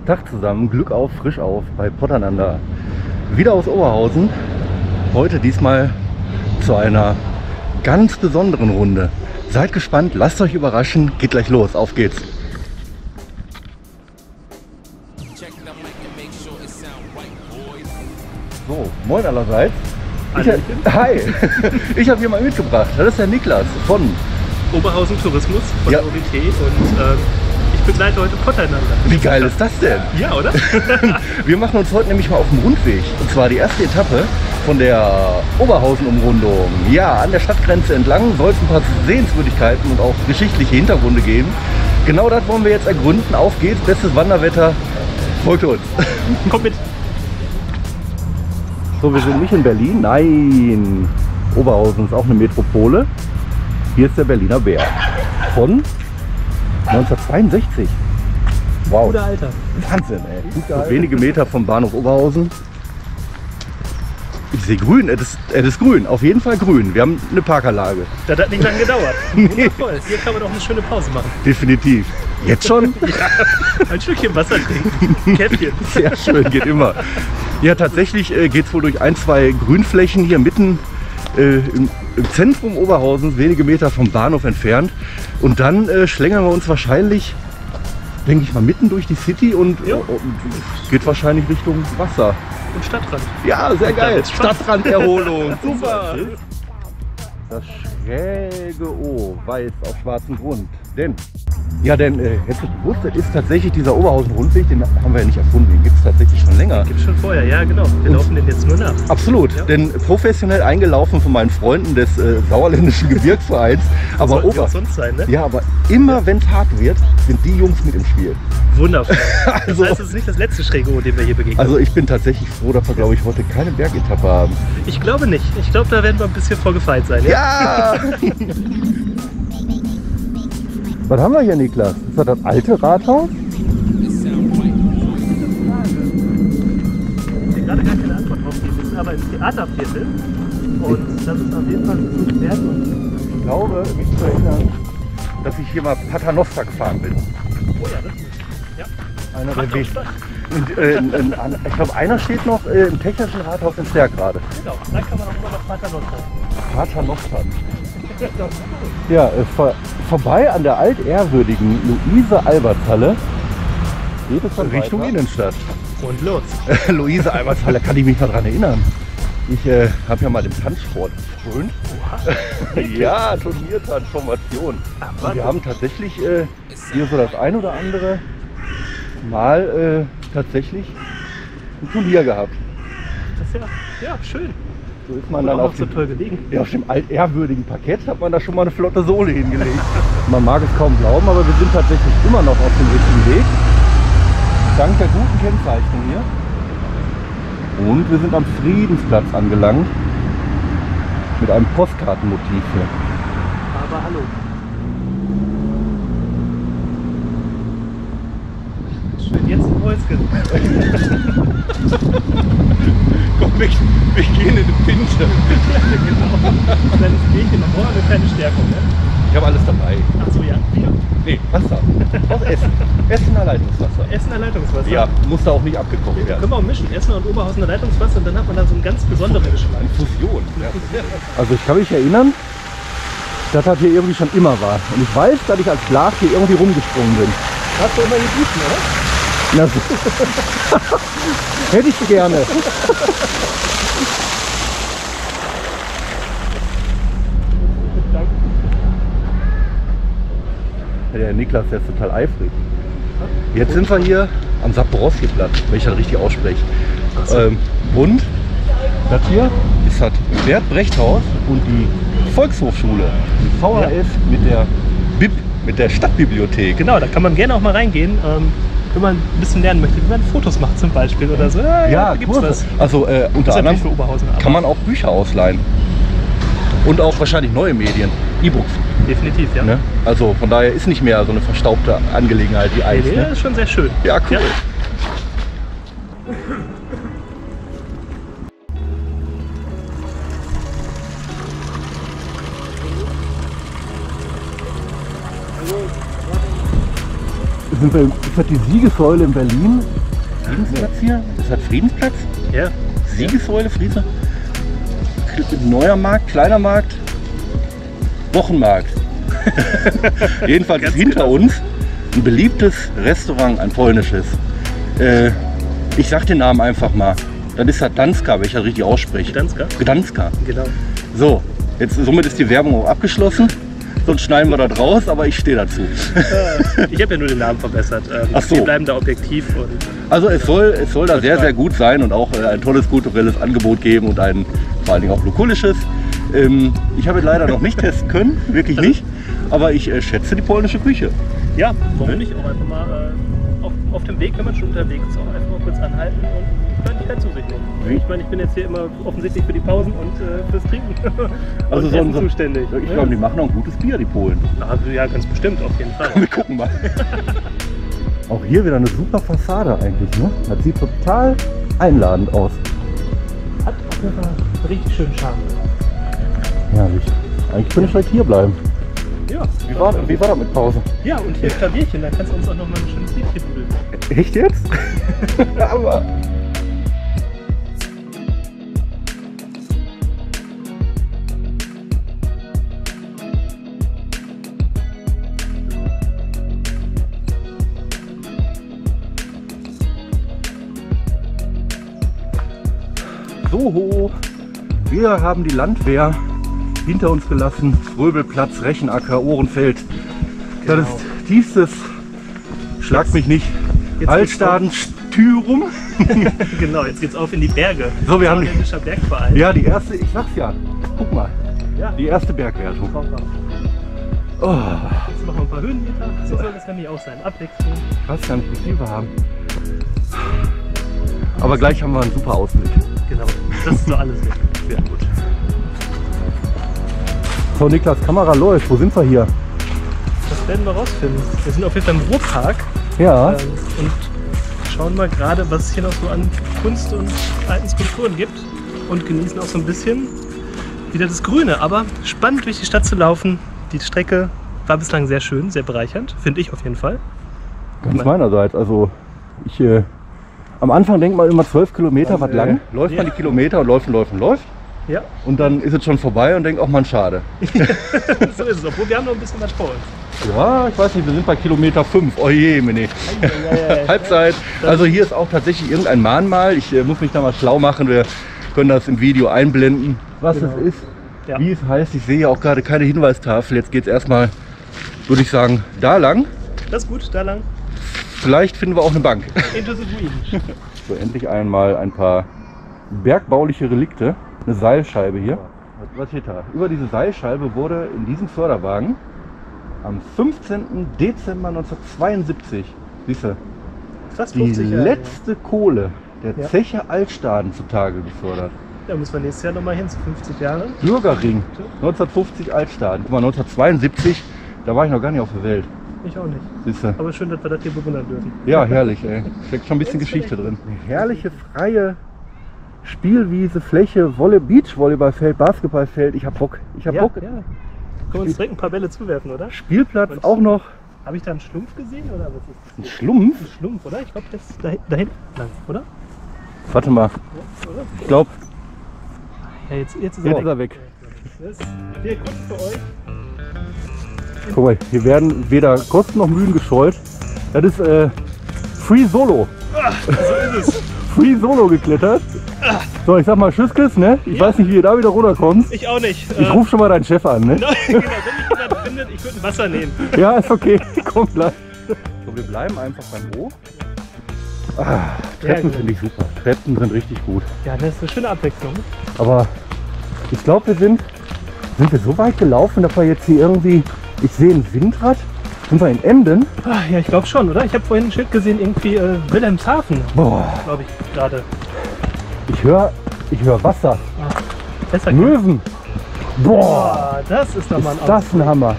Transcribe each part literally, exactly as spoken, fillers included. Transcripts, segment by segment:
Tag zusammen, Glück auf, frisch auf bei Potternander. Wieder aus Oberhausen. Heute diesmal zu einer ganz besonderen Runde. Seid gespannt, lasst euch überraschen, geht gleich los, auf geht's. So, moin allerseits. Ich, hi, ich habe hier mal mitgebracht, das ist der Niklas von Oberhausen Tourismus von ja. O D T und äh, ich begleite heute Potternander. Wie geil ist das denn? Ja, oder? Wir machen uns heute nämlich mal auf den Rundweg. Und zwar die erste Etappe von der Oberhausen-Umrundung. Ja, an der Stadtgrenze entlang soll es ein paar Sehenswürdigkeiten und auch geschichtliche Hintergründe geben. Genau das wollen wir jetzt ergründen. Auf geht's, bestes Wanderwetter. Folgt uns. Kommt mit. So, wir sind nicht in Berlin. Nein. Oberhausen ist auch eine Metropole. Hier ist der Berliner Bär. Von neunzehnhundertzweiundsechzig. Wow. Guter Alter. Wahnsinn, ey. So wenige Meter vom Bahnhof Oberhausen. Ich sehe grün, es ist, es ist grün, auf jeden Fall grün. Wir haben eine Parkanlage. Das hat nicht lange gedauert. Wundervoll. Hier kann man auch eine schöne Pause machen. Definitiv. Jetzt schon? Ja, ein Stückchen Wasser trinken. Käffchen. Sehr schön, geht immer. Ja, tatsächlich äh, geht es wohl durch ein, zwei Grünflächen hier mitten äh, im, im Zentrum Oberhausens, wenige Meter vom Bahnhof entfernt. Und dann äh, schlängern wir uns wahrscheinlich, denke ich mal, mitten durch die City und, äh, und geht wahrscheinlich Richtung Wasser. Und Stadtrand. Ja, sehr und geil. Stadtranderholung. Super. Super. Das schräge O, weiß auf schwarzem Grund. Denn, ja, denn, äh, hättest du gewusst, das ist tatsächlich dieser Oberhausen-Rundweg, den haben wir ja nicht erfunden, den gibt es tatsächlich schon länger. Gibt es schon vorher, ja genau. Wir Und laufen den jetzt nur nach. Absolut, Ja. denn professionell eingelaufen von meinen Freunden des äh, Sauerländischen Gebirgsvereins. Aber Sollten sie Ober auch sonst sein, ne? ja, aber immer wenn es hart wird, sind die Jungs mit im Spiel. Wundervoll. Also- Das heißt, es ist nicht das letzte schräge O, dem wir hier begegnen. Also ich bin tatsächlich froh, dass wir, glaube ich, heute keine Bergetappe haben. Ich glaube nicht. Ich glaube, da werden wir ein bisschen vorgefeit sein. Ja. Ja! Was haben wir hier, Niklas? Ist das das alte Rathaus? Ich habe gerade gar keine Antwort drauf geben. Wir sind aber im Theaterviertel. Und das ist auf jeden Fall ein Besuch wert. Und Ich glaube, mich zu erinnern, dass ich hier mal Paternoster gefahren bin. oh ja, das ist ja. Einer Macht der auch Wege. Spaß. Und, äh, in, in, an- ich glaube, einer steht noch äh, im Technischen Rathaus in Sterkrade. Genau, da kann man auch immer noch Paternoster. Paternostern. Ja, äh, vor, vorbei an der altehrwürdigen Luise-Alberts-Halle geht es dann Richtung weiter. Innenstadt. Und los. Luise-Alberts-Halle, kann ich mich mal dran erinnern. Ich äh, habe ja mal den Tanzsport gefrönt. Ja, Turniertransformation. Und wir haben tatsächlich äh, hier so das ein oder andere Mal äh, tatsächlich ein Turnier gehabt. Das ist ja, ja schön. So ist man Und dann auch auf noch so dem, toll gelegen. ja, auf dem altehrwürdigen Parkett hat man da schon mal eine flotte Sohle hingelegt. Man mag es kaum glauben, aber wir sind tatsächlich immer noch auf dem richtigen Weg. Dank der guten Kennzeichnung hier. Und wir sind am Friedensplatz angelangt. Mit einem Postkartenmotiv hier. Aber hallo. Schön jetzt ein Häuschen. Komm, wir, wir gehen in eine Pinte. Ja, genau. Ein kleines Bierchen, dann brauchen wir eine kleine Stärkung, ne? Ich habe alles dabei. Ach so, ja. Bier. Nee, Wasser. Aus Essen. Essener Leitungswasser. Essener Leitungswasser. Ja, muss da auch nicht abgekocht Können werden. wir auch mischen. Essener und Oberhausener Leitungswasser und dann hat man da so einen ganz besonderen Geschmack. Fusion. Ja. Also ich kann mich erinnern, dass das hier irgendwie schon immer war. Und ich weiß, dass ich als Schlag hier irgendwie rumgesprungen bin. Hast du immer gebieten, oder? Na, so. Hätte ich gerne. Der Niklas, der ist total eifrig. Jetzt sind wir hier am Saporowski-Platz, wenn ich das richtig ausspreche. So. Ähm, und das hier ist das Bert-Brecht-Haus und die Volkshochschule, die V H S mit der Bib, mit der Stadtbibliothek. Genau, da kann man gerne auch mal reingehen, ähm, wenn man ein bisschen lernen möchte, wie man Fotos macht zum Beispiel oder so. Ja, Ja, da gibt's Kurse. was. Also äh, Das unter ist natürlich für anderem Oberhausen. aber kann man auch Bücher ausleihen. Und auch wahrscheinlich neue Medien, E-Books. definitiv, ja. Ne? Also von daher ist nicht mehr so eine verstaubte Angelegenheit wie Nee, Eis. nee, das Ne? ist schon sehr schön. Ja, cool. Ja. sind wir, ist das die Siegessäule in Berlin? Friedensplatz hier? Ist das Friedensplatz? Ja. Siegessäule, Friese? Neuer Markt, kleiner Markt, Wochenmarkt. Jedenfalls ist hinter genau. uns ein beliebtes Restaurant, ein polnisches. Äh, ich sag den Namen einfach mal. Das ist das Gdanska, wenn ich das richtig ausspreche. Gdanska? Gdanska. Genau. So, jetzt somit ist die Werbung auch abgeschlossen. Sonst schneiden wir das raus, aber ich stehe dazu. Äh, ich habe ja nur den Namen verbessert. Ähm, Ach so. Wir bleiben da objektiv. Und Also es soll, es soll da sehr, sehr gut sein und auch äh, ein tolles kulturelles Angebot geben und ein vor allen Dingen auch lokulisches. Ähm, ich habe es leider noch nicht testen können, wirklich nicht. Aber ich äh, schätze die polnische Küche. ja, warum nicht auch einfach mal äh, auf, auf dem Weg, wenn man schon unterwegs ist, auch einfach mal kurz anhalten und Kleinigkeit zu sich nehmen. Wie? Ich meine, ich bin jetzt hier immer offensichtlich für die Pausen und äh, fürs Trinken Also und so Essen ein- zuständig. Ich glaube, die machen auch ein gutes Bier, die Polen. Ah, ja, ganz bestimmt, auf jeden Fall. Wir gucken mal. Auch hier wieder eine super Fassade eigentlich, ne? Das sieht total einladend aus. Hat auf jeden Fall einen richtig schönen Charme. Herrlich. Eigentlich könnte ich direkt hier bleiben. Ja, Wie war, wie war das mit Pause? ja, und hier Klavierchen, da kannst du uns auch noch mal ein schönes Liedchen üben. Echt jetzt? Aber. So, wir haben die Landwehr hinter uns gelassen. Fröbelplatz, Rechenacker, Ohrenfeld. Das Genau. ist tiefstes, schlag mich nicht, Jetzt Altstaden, Stürum. Genau, jetzt geht's auf in die Berge. So, wir haben die, Holländischer Bergverein. ja, die erste, ich sag's ja, guck mal, Ja, die erste Bergwertung. Traum, Traum. Oh, Jetzt machen wir ein paar Höhenmeter. So soll das nämlich auch sein. Abwechslung. ich weiß gar nicht, wie viel wir haben. Aber gleich haben wir einen super Ausblick. Genau, das ist doch alles weg. Sehr gut. So, Niklas, Kamera läuft. Wo sind wir hier? Das werden wir rausfinden. Wir sind auf jeden Fall im Ruhrpark Ja, ähm, und schauen mal gerade, was es hier noch so an Kunst und alten Skulpturen gibt und genießen auch so ein bisschen wieder das Grüne. Aber spannend durch die Stadt zu laufen. Die Strecke war bislang sehr schön, sehr bereichernd, finde ich auf jeden Fall. ganz meinerseits. Also, ich, äh, am Anfang denkt man immer zwölf Kilometer, was lang. Läuft ja. man die Kilometer und läuft und läuft und läuft. Ja, Und dann ist es schon vorbei und denkt auch, man, schade. so ist es. Obwohl wir haben noch ein bisschen was vor uns. Ja, ich weiß nicht, wir sind bei Kilometer fünf. Oh je, Mene. Halbzeit. Also hier ist auch tatsächlich irgendein Mahnmal. Ich äh, muss mich da mal schlau machen. Wir können das im Video einblenden, was Genau. es ist, Ja. wie es heißt. Ich sehe ja auch gerade keine Hinweistafel. Jetzt geht es erstmal, würde ich sagen, da lang. Das ist gut, da lang. Vielleicht finden wir auch eine Bank. Into the green. So, endlich einmal ein paar bergbauliche Relikte. Eine Seilscheibe hier. Was steht da? Über diese Seilscheibe wurde in diesem Förderwagen am fünfzehnten Dezember neunzehnhundertzweiundsiebzig, siehst du, Fast die fünfzig Jahre. letzte Kohle der Ja. Zeche Altstaden zutage gefördert. Da müssen wir nächstes Jahr nochmal hin, zu fünfzig Jahre. Bürgerring, neunzehnhundertfünfzig Altstaden. Guck mal, neunzehnhundertzweiundsiebzig, da war ich noch gar nicht auf der Welt. Ich auch nicht. Siehst du? Aber schön, dass wir das hier bewundern dürfen. Ja, herrlich, ey. Steckt schon ein bisschen Geschichte drin. Eine herrliche freie Spielwiese, Fläche, Wolle, Beachvolleyballfeld, Basketballfeld. Ich hab Bock. Ich hab Ja, Bock. ja. Können wir uns direkt ein paar Bälle zuwerfen, oder? Spielplatz auch noch. Habe ich da einen Schlumpf gesehen oder was ist Ein das? Schlumpf? Ein Schlumpf, oder? Ich glaube, das ist da, da hinten lang, oder? Warte mal. Ja, oder? Ich glaube, Ja, jetzt, jetzt ist jetzt er ist weg. er weg. Das ist hier kurz für euch. Guck mal, hier werden weder Kosten noch Mühen gescheut. Das ist äh, Free Solo. So ist es. Free Solo geklettert. So, ich sag mal Tschüss, ne? Ich Ja. weiß nicht, wie ihr da wieder runterkommst. Ich auch nicht. Ich rufe schon mal deinen Chef an, ne? Genau, wenn mich jemand findet, ich würde ein Wasser nehmen. Ja, ist okay. Komm gleich. So, wir bleiben einfach beim O. Ah, Treppen gut. finde ich super. Treppen sind richtig gut. Ja, das ist eine schöne Abwechslung. Aber ich glaube, wir sind, sind wir so weit gelaufen, dass wir jetzt hier irgendwie, ich sehe ein Windrad. Sind wir in Emden? Ah, ja, ich glaube schon, oder? Ich habe vorhin ein Schild gesehen, irgendwie äh, Wilhelmshaven, Boah, glaube ich gerade. ich höre ich hör Wasser. Ah, besser Möwen. Boah, Boah, das ist doch mal ein ist das ein Hammer.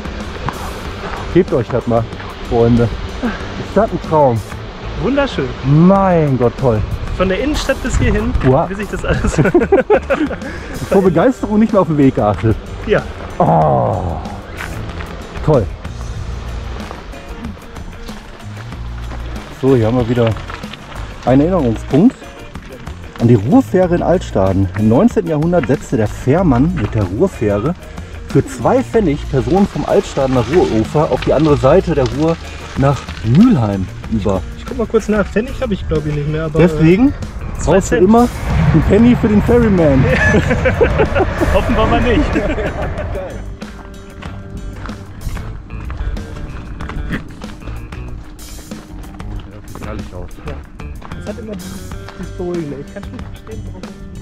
Gebt euch das mal, Freunde. Ist das ein Traum? Wunderschön. Mein Gott, toll. Von der Innenstadt bis hierhin, Wow. wie sich das alles... Vor Begeisterung nicht mehr auf den Weg geachtet. ja, Oh, toll. So, hier haben wir wieder einen Erinnerungspunkt an die Ruhrfähre in Altstaden. Im neunzehnten Jahrhundert setzte der Fährmann mit der Ruhrfähre für zwei Pfennig Personen vom Altstadener Ruhrufer auf die andere Seite der Ruhr nach Mülheim über. Ich guck mal kurz nach. Pfennig habe ich glaube ich nicht mehr. Aber deswegen brauchst du immer einen Penny für den Ferryman. Hoffen wir mal nicht. Herrlich aus. Ja. Das hat immer dieses, dieses Beruhigende. Ich kann schon verstehen, warum.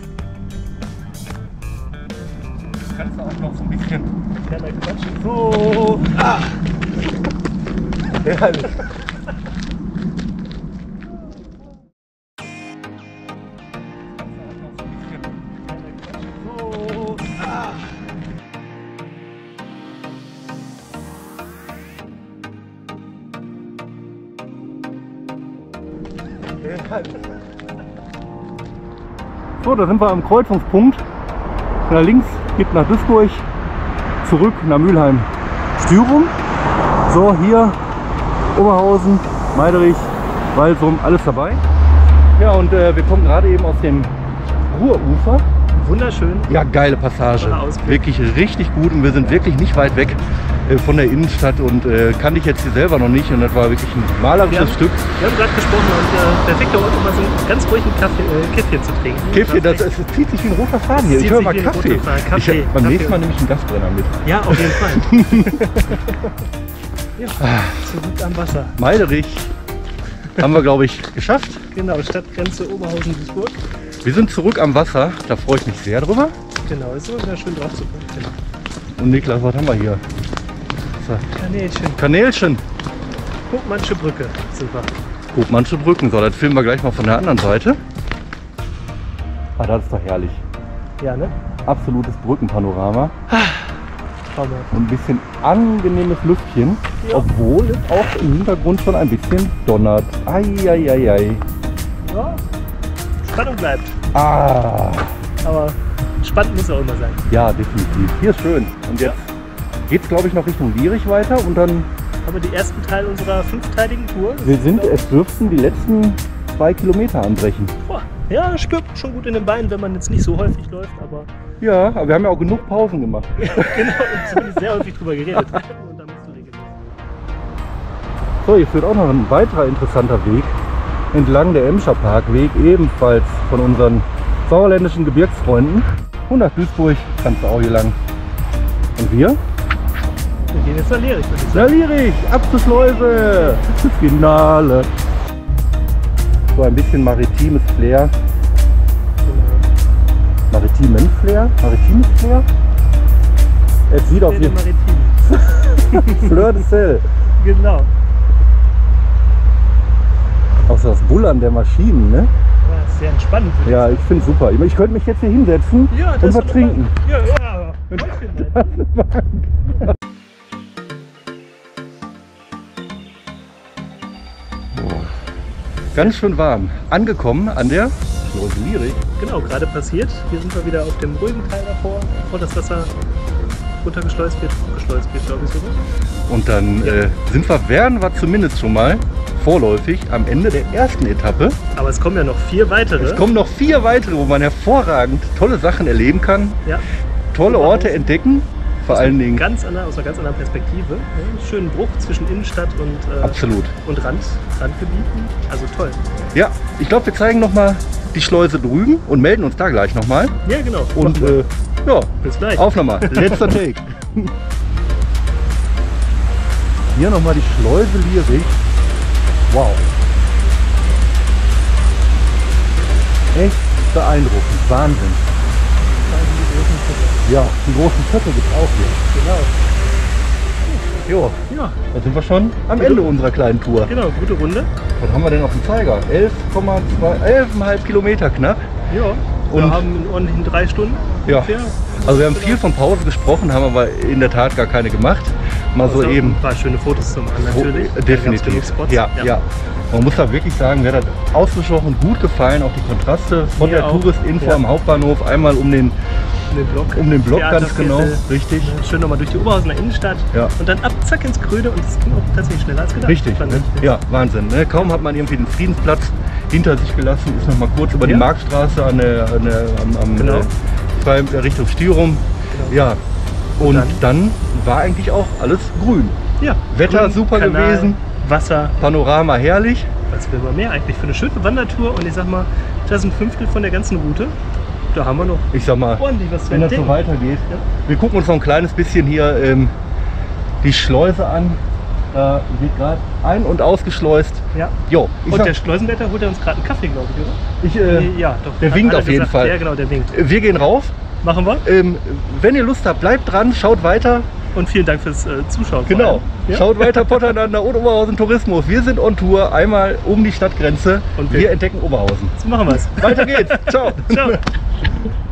Das kannst du auch noch so ein bisschen. Ja, da quatschen. So. Ah. Herrlich. So. Ah. So, da sind wir am Kreuzungspunkt. Nach links geht nach Duisburg, zurück nach Mülheim. Stürum. So, hier Oberhausen, Meiderich, Walsum, alles dabei. Ja, und äh, wir kommen gerade eben aus dem Ruhrufer. Wunderschön. Ja, geile Passage. Wirklich richtig gut und wir sind wirklich nicht weit weg äh, von der Innenstadt und äh, kannte ich jetzt hier selber noch nicht und das war wirklich ein malerisches wir haben, Stück. Wir haben gerade gesprochen und äh, perfekter Ort, um mal so einen ganz ruhigen Kaffee, äh, Käffchen zu trinken. Käffchen, das, das, das zieht sich wie ein roter Faden hier. Ich höre mal Kaffee. Kaffee. Ich hab beim Kaffee. nächsten Mal nehme ich einen Gasbrenner mit. Ja, auf jeden Fall. Ja, so gut am Wasser. Meiderich haben wir, glaube ich, geschafft. Genau, Stadtgrenze Oberhausen-Duisburg. Wir sind zurück am Wasser, da freue ich mich sehr drüber. Genau, ist immer wieder schön drauf zu kommen. Genau. Und Niklas, was haben wir hier? So. Kanälchen. Kanälchen. Hofmannsche Brücke sind wir. Hofmannsche Brücken, so, das filmen wir gleich mal von der anderen Seite. Ah, das ist doch herrlich. Ja, ne? Absolutes Brückenpanorama. Traumhaft. Und ein bisschen angenehmes Lüftchen, Ja. obwohl es auch im Hintergrund schon ein bisschen donnert. Eieiei. Ja, Spannung bleibt. Ah, Aber spannend muss auch immer sein. ja, definitiv. Hier ist schön. Und jetzt geht es, glaube ich, noch Richtung Lierich weiter und dann, Haben wir die ersten Teil unserer fünfteiligen Tour. wir sind, es dürften die letzten zwei Kilometer anbrechen. Boah, ja, spürt man schon gut in den Beinen, wenn man jetzt nicht so häufig läuft, aber Ja, aber wir haben ja auch genug Pausen gemacht. genau, und zumindest sehr häufig drüber geredet. Und da musst du regelmäßig. So, hier führt auch noch ein weiterer interessanter Weg entlang der Emscher Parkweg, ebenfalls von unseren sauerländischen Gebirgsfreunden. Und nach Duisburg kannst du auch hier lang. Und wir? Wir gehen jetzt nach Lierich, würde ich sagen. Na Lierich, ab zur Schleuse! Das Finale! So ein bisschen maritimes Flair. Maritimen Flair? Maritimes Flair? Es sieht auf jeden Fall. Maritim. Fleur de Sel. Genau. Auch so das Bullern der Maschinen, ne? Ja, ist sehr entspannend. würde Ja, ich finde super. Ich könnte mich jetzt hier hinsetzen Ja, das und ist was doch trinken. Ja, ja. Häufchen halt. Ganz schön warm. Angekommen an der Schleuse Lierich. Genau, gerade passiert. Hier sind wir wieder auf dem ruhigen Teil davor, bevor das Wasser runtergeschleust wird, hochgeschleust wird, glaube ich sogar. Und dann äh, sind wir, wären wir zumindest schon mal vorläufig am Ende der ersten Etappe. Aber es kommen ja noch vier weitere. Es kommen noch vier weitere, wo man hervorragend tolle Sachen erleben kann, ja, tolle Orte entdecken. Vor aus allen einer Dingen. Ganz anderer, aus einer ganz anderen Perspektive. Ja, schönen Bruch zwischen Innenstadt und, äh, Absolut. und Rand, Randgebieten. Also toll. Ja, ich glaube, wir zeigen nochmal die Schleuse drüben und melden uns da gleich nochmal. Ja, genau. Und Machen wir. äh, ja, bis gleich. auf nochmal. Letzter Take. Hier nochmal die Schleuse Lierich. Wow. Echt beeindruckend. Wahnsinn. Ja, die großen Schöpfe gibt es auch hier. Genau. Jo, Ja, da sind wir schon am Ende unserer kleinen Tour. genau. Gute Runde. Was haben wir denn auf dem Zeiger? elf Komma zwei, elf Komma fünf Kilometer knapp. Ja. Wir Und- haben in ordentlichen drei Stunden. Ja. ungefähr. Also wir haben viel von Pause gesprochen, haben aber in der Tat gar keine gemacht. Mal so Also eben. Ein paar schöne Fotos zum machen natürlich. Wo- Da gab's definitiv. genug Spots. Ja, ja, Man muss da wirklich sagen, mir hat das ausgesprochen gut gefallen, auch die Kontraste von Mir der auch. Touristinfo Ja. am Hauptbahnhof, einmal um den Um den Block. Um den Block, ganz Theaterviertel. genau, richtig. Schön nochmal durch die Oberhausener Innenstadt. Ja. Und dann ab, zack, ins Grüne und es ging auch tatsächlich schneller als gedacht. Richtig, Fand ne? ich. Ja, Wahnsinn. Ne? Kaum hat man irgendwie den Friedensplatz hinter sich gelassen, ist noch mal kurz über Ja. die Marktstraße an der, an der, am, am Genau. äh, frei- äh, Richtung Stierum. Genau. Ja, und, Und dann? war eigentlich auch alles grün. Ja. Wetter Grün, super Kanal, gewesen, Wasser. Panorama herrlich. Was will man mehr eigentlich für eine schöne Wandertour? Und ich sag mal, das ist ein Fünftel von der ganzen Route. Da haben wir noch Ich sag mal, ordentlich was zu wenn das so entdecken. weitergeht. Ja. Wir gucken uns noch ein kleines bisschen hier ähm, die Schleuse an. Da wird gerade ein- und ausgeschleust. Ja. Jo, ich Und sag, der Schleusenwärter holt er uns gerade einen Kaffee, glaube ich, oder? ich, äh, ja, doch. der Hat winkt einer auf jeden gesagt. Fall. Ja, genau, der winkt. wir gehen rauf. Machen wir. Ähm, wenn ihr Lust habt, bleibt dran, schaut weiter. Und vielen Dank fürs äh, Zuschauen. vor Genau. allem. Ja? Schaut weiter Potternander und Oberhausen Tourismus. Wir sind on Tour, einmal um die Stadtgrenze Und wir, wir- entdecken Oberhausen. So machen wir es. Weiter geht's. Ciao. Ciao.